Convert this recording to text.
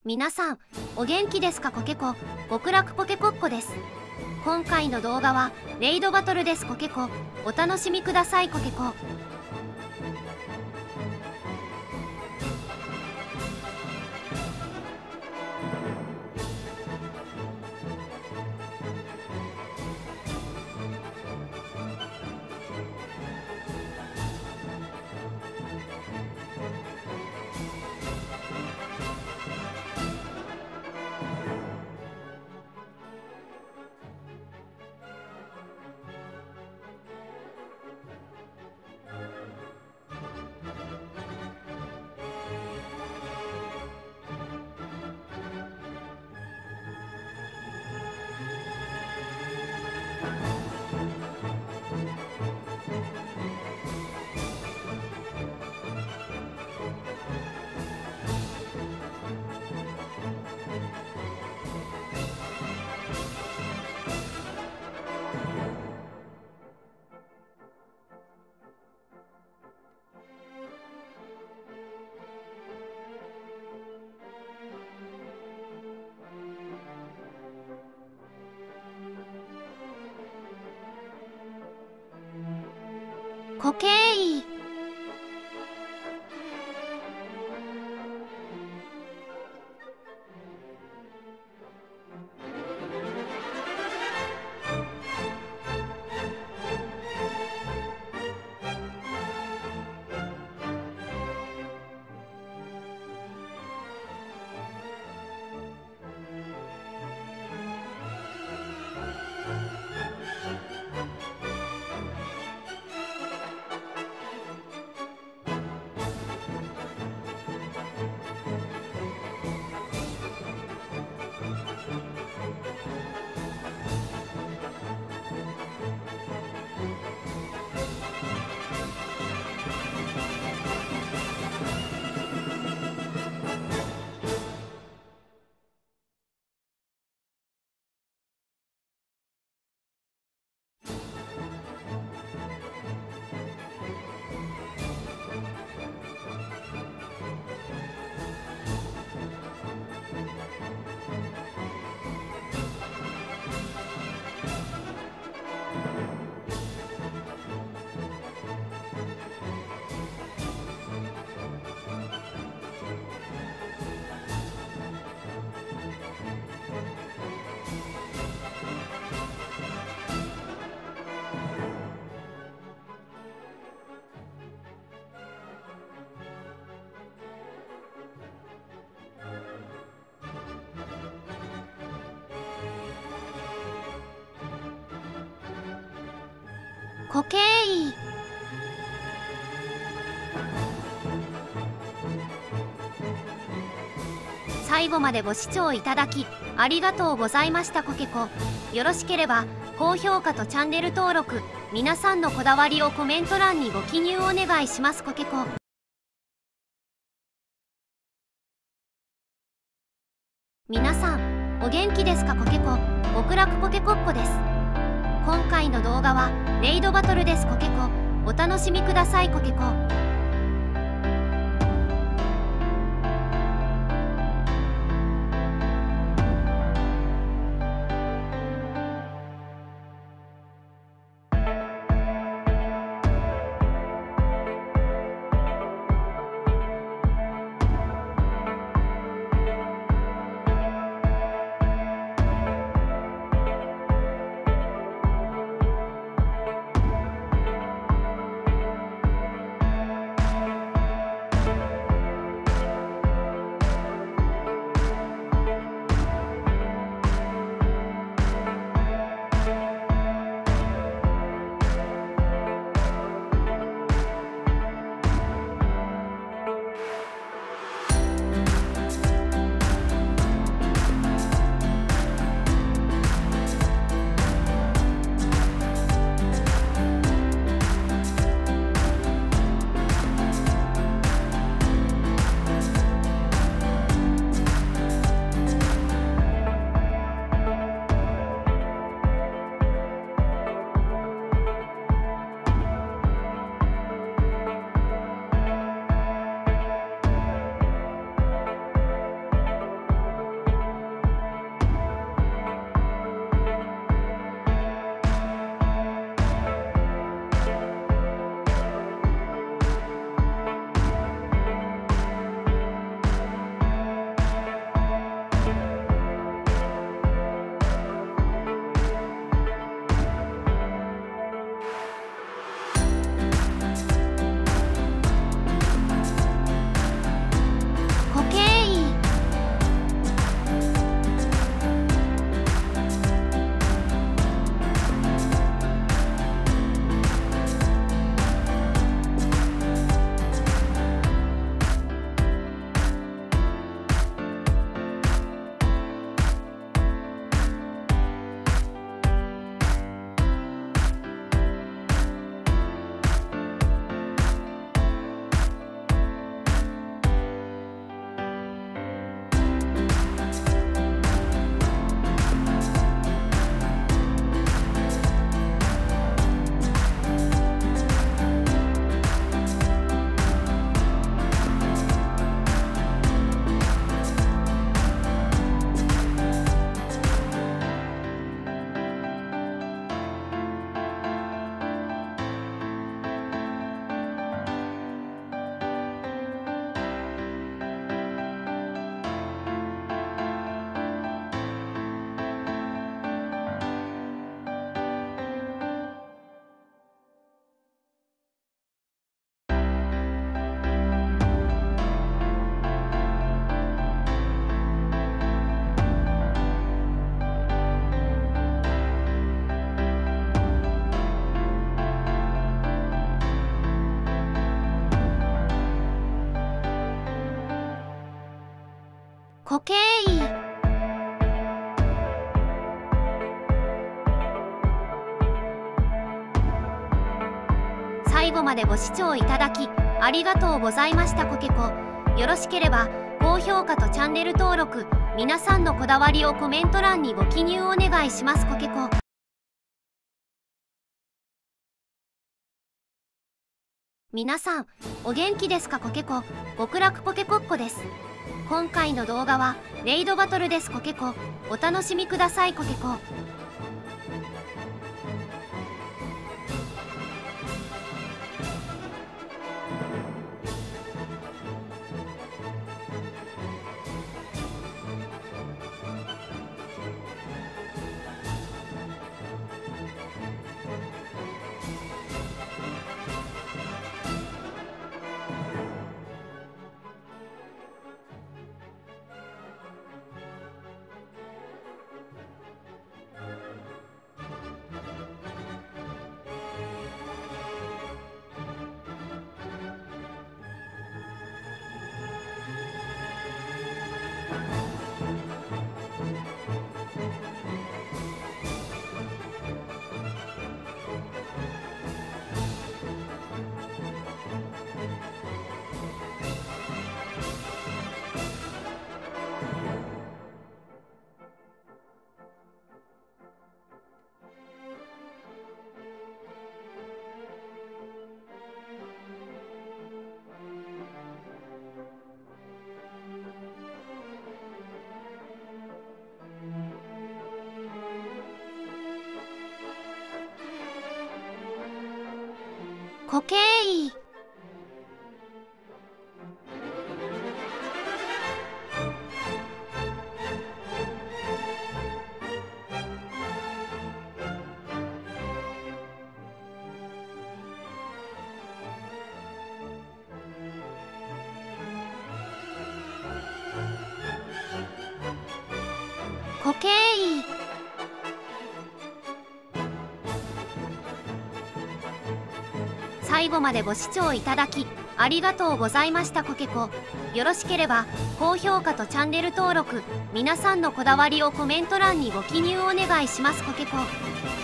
皆さんお元気ですか？コケコ極楽ポケコッコです。今回の動画はレイドバトルです。コケコお楽しみください。コケココケイコケイ最後までご視聴いただきありがとうございました。コケコよろしければ高評価とチャンネル登録、皆さんのこだわりをコメント欄にご記入お願いします。コケコ皆さんお元気ですか？コケコ極楽ポケコッコです。今回の動画はレイドバトルです。コケコお楽しみください。コケコ固形位。最後までご視聴いただきありがとうございました。コケコ、よろしければ高評価とチャンネル登録、皆さんのこだわりをコメント欄にご記入お願いします。コケコ。皆さんお元気ですか？コケコ、極楽コケコッコです。今回の動画はレイドバトルです。コケコ、お楽しみください。コケコ。固形位。固形位。最後までご視聴いただきありがとうございました。コケコ、よろしければ高評価とチャンネル登録、皆さんのこだわりをコメント欄にご記入お願いします。コケコ。